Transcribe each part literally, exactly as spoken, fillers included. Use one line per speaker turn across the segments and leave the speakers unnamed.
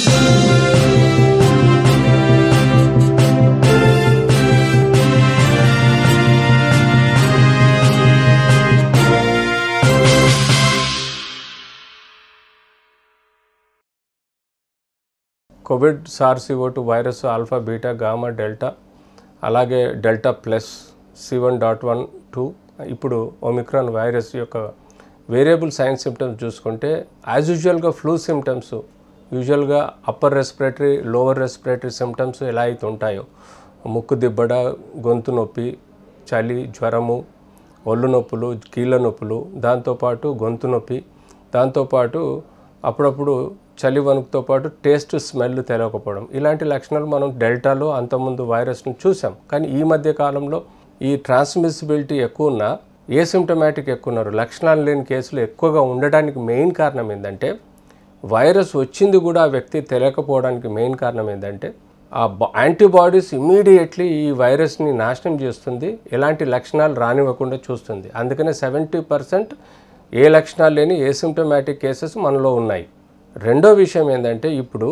Covid SARS CoV two virus alpha beta gamma delta అలాగే delta plus C one dot one two ఇప్పుడు omicron virus యొక్క variable sign symptoms చూసుకుంటే as యూజువల్గా flu symptoms యూజువల్గా upper respiratory lower respiratory symptoms ఎలా అయితే ఉంటాయో ముక్కు దిబ్బడ గొంతు నొప్పి చలి జ్వరము ఒళ్ళు నొప్పులు కీళ్ళ నొప్పులు దాంతోపాటు గొంతు నొప్పి దాంతోపాటు అప్పుడప్పుడు చలి వణుకుతో పాటు టేస్ట్ స్మెల్ తెలియకపోవడం ఇలాంటి లక్షణాలు మనం డెల్టాలో అంతకుముందు వైరస్ను చూసాం. కానీ ఈ మధ్య కాలంలో ఈ ట్రాన్స్మిసిబిలిటీ ఎక్కువ ఉన్న ఏసిమ్టమాటిక్ ఎక్కువ ఉన్నారు లక్షణాలు లేని కేసులు ఎక్కువగా ఉండడానికి మెయిన్ కారణం ఏంటంటే వైరస్ వచ్చింది కూడా ఆ వ్యక్తి తెలియకపోవడానికి మెయిన్ కారణం ఏంటంటే ఆ యాంటీబాడీస్ ఇమీడియట్లీ ఈ వైరస్ని నాశనం చేస్తుంది, ఎలాంటి లక్షణాలు రానివ్వకుండా చూస్తుంది. అందుకనే సెవెంటీ పర్సెంట్ ఏ లక్షణాలు లేని ఏసిమ్టమాటిక్ కేసెస్ మనలో ఉన్నాయి. రెండో విషయం ఏంటంటే ఇప్పుడు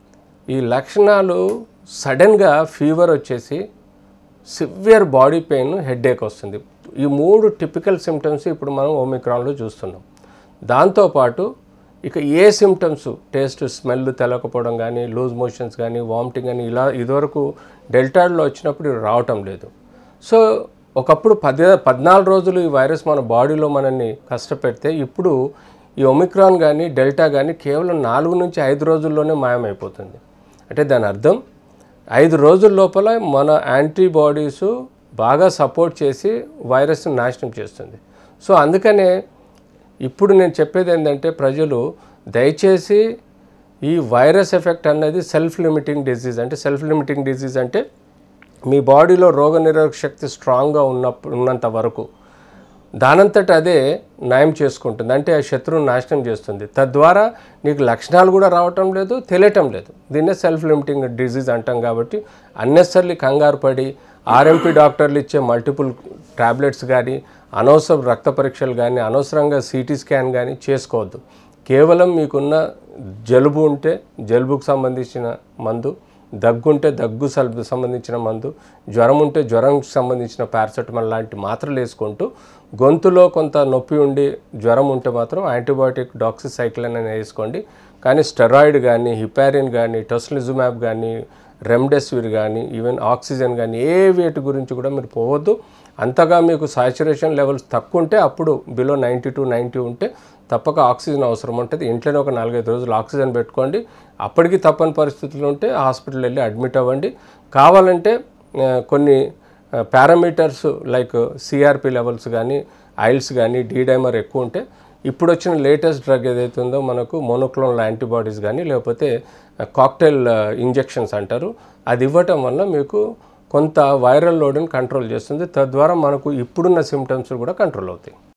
ఈ లక్షణాలు సడన్గా ఫీవర్ వచ్చేసి సివియర్ బాడీ పెయిన్ హెడేక్ వస్తుంది. ఈ మూడు టిపికల్ సిమ్టమ్స్ ఇప్పుడు మనం ఒమిక్రాన్లో చూస్తున్నాం. దాంతోపాటు ఇక ఏ సిమ్టమ్స్ టేస్ట్ స్మెల్ తెలకపోవడం కానీ లూజ్ మోషన్స్ కానీ వామిటింగ్ కానీ ఇలా ఇదివరకు డెల్టాలో వచ్చినప్పుడు రావటం లేదు. సో ఒకప్పుడు పది పద్నాలుగు రోజులు ఈ వైరస్ మన బాడీలో మనల్ని కష్టపెడితే ఇప్పుడు ఈ ఒమిక్రాన్ కానీ డెల్టా కానీ కేవలం నాలుగు నుంచి ఐదు రోజుల్లోనే మాయమైపోతుంది. అంటే దాని అర్థం ఐదు రోజుల లోపల మన యాంటీబాడీసు బాగా సపోర్ట్ చేసి వైరస్ని నాశనం చేస్తుంది. సో అందుకనే ఇప్పుడు నేను చెప్పేది ఏంటంటే ప్రజలు దయచేసి ఈ వైరస్ ఎఫెక్ట్ అన్నది సెల్ఫ్ లిమిటింగ్ డిజీజ్. అంటే సెల్ఫ్ లిమిటింగ్ డిజీజ్ అంటే మీ బాడీలో రోగనిరోధక శక్తి స్ట్రాంగ్గా ఉన్న ఉన్నంత వరకు దానంతట అదే నయం చేసుకుంటుంది. అంటే ఆ శత్రువును నాశనం చేస్తుంది. తద్వారా నీకు లక్షణాలు కూడా రావటం లేదు, తెలియటం లేదు. దీన్నే సెల్ఫ్ లిమిటింగ్ డిజీజ్ అంటాం. కాబట్టి అన్నెసర్లీ కంగారు పడి ఆర్ఎంపీ డాక్టర్లు ఇచ్చే మల్టిపుల్ ట్యాబ్లెట్స్ కానీ అనవసర రక్త పరీక్షలు కానీ అనవసరంగా సిటీ స్కాన్ కానీ చేసుకోవద్దు. కేవలం మీకున్న జలుబు ఉంటే జలుబుకు సంబంధించిన మందు, దగ్గుంటే దగ్గు సంబంధించిన మందు, జ్వరం ఉంటే జ్వరంకి సంబంధించిన పారాసెటమాల్ లాంటి మాత్రలు వేసుకుంటూ గొంతులో కొంత నొప్పి ఉండి జ్వరం ఉంటే మాత్రం యాంటీబయాటిక్ డాక్సిసైక్లిన్ అని వేసుకోండి. కానీ స్టెరాయిడ్ కానీ హిపారిన్ కానీ టొసిలిజుమాబ్ కానీ రెమ్డెసివిర్ కానీ ఈవెన్ ఆక్సిజన్ కానీ ఏ వేటి గురించి కూడా మీరు పోవద్దు. అంతగా మీకు సాచురేషన్ లెవెల్స్ తక్కువ ఉంటే అప్పుడు బిలో నైంటీ టు నైంటీ ఉంటే తప్పక ఆక్సిజన్ అవసరం ఉంటుంది. ఇంట్లోనే ఒక నాలుగైదు రోజులు ఆక్సిజన్ పెట్టుకోండి. అప్పటికి తప్పని పరిస్థితులు ఉంటే హాస్పిటల్ వెళ్ళి అడ్మిట్ అవ్వండి. కావాలంటే కొన్ని పారామీటర్స్ లైక్ సిఆర్పి లెవెల్స్ కానీ ఐల్స్ కానీ డీడైమర్ ఎక్కువ ఉంటే ఇప్పుడు వచ్చిన లేటెస్ట్ డ్రగ్ ఏదైతే ఉందో మనకు మోనోక్లోనల్ యాంటీబాడీస్ కానీ లేకపోతే కాక్టైల్ ఇంజెక్షన్స్ అంటారు, అది ఇవ్వటం వల్ల మీకు కొంత వైరల్ లోడ్ని కంట్రోల్ చేస్తుంది. తద్వారా మనకు ఇప్పుడున్న సిమ్టమ్స్ కూడా కంట్రోల్ అవుతాయి.